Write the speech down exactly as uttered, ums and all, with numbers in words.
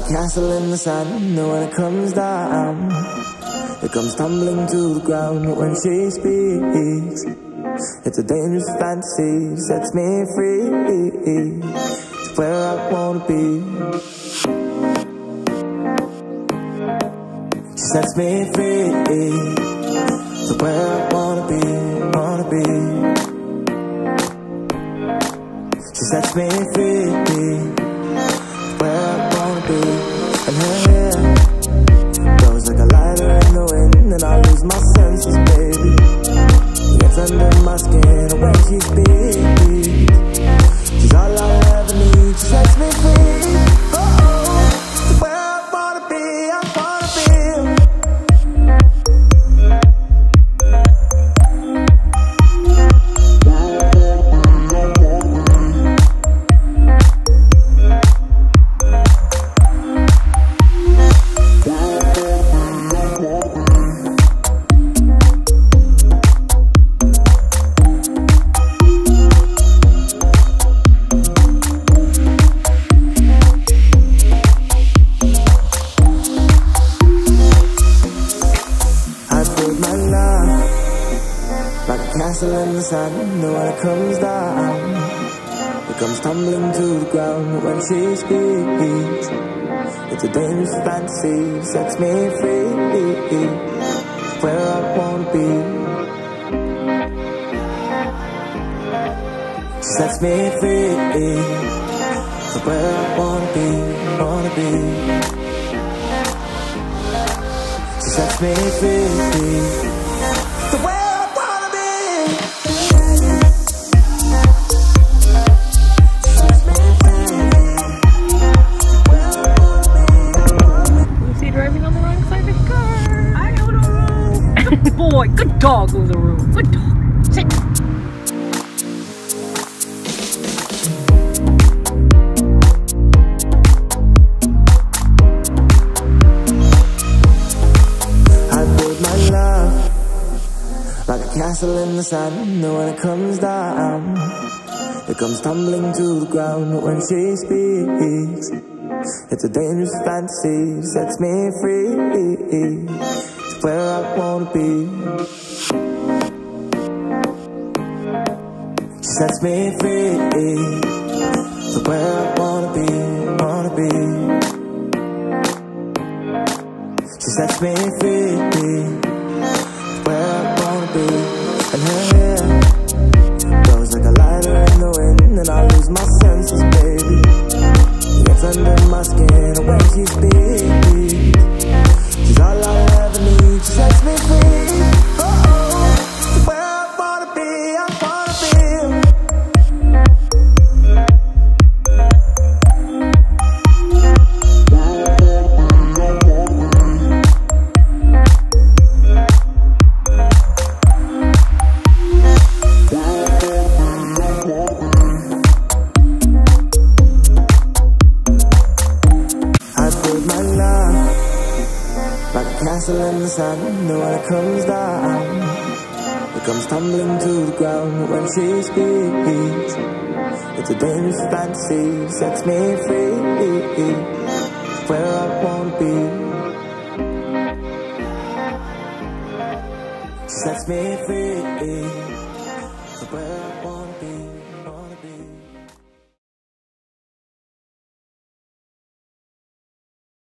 castle in the sand, and when it comes down, it comes tumbling to the ground when she speaks. It's a dangerous fantasy, sets me free. It's where I wanna be. She sets me free. It's where I wanna be, wanna be. She sets me free. Where I wanna be. And her hair goes like a lighter in the wind, and I lose my senses, baby. Gets under my skin when she speaks. She's all I ever need. She sets me free. Oh, oh, where I wanna be, I wanna be. Like a castle in the sand, and when it comes down, it comes tumbling to the ground when she speaks. It's a dangerous fantasy, sets me free. It's where I wanna be. She sets me free. It's where I wanna be, wanna be. She sets me free. The way boy, good dog over the room. Good dog. Sit. I build my love like a castle in the sand, and when it comes down, it comes tumbling to the ground when she speaks. It's a dangerous fantasy, sets me free. It's where I wanna be. She sets me free. It's where I wanna be, wanna be. She sets me free. It's where I wanna be. And her hair goes like a lighter in the wind, and I lose my senses, baby. Gets under my skin when she speaks. She's all I ever need. She sets me free. Oh, oh, where I wanna be, I wanna be. Like a castle in the sand, and when it comes down, it comes tumbling to the ground when she speaks. It's a dangerous fantasy, sets me free. It's where I wanna be. She sets me free. It's where I wanna be.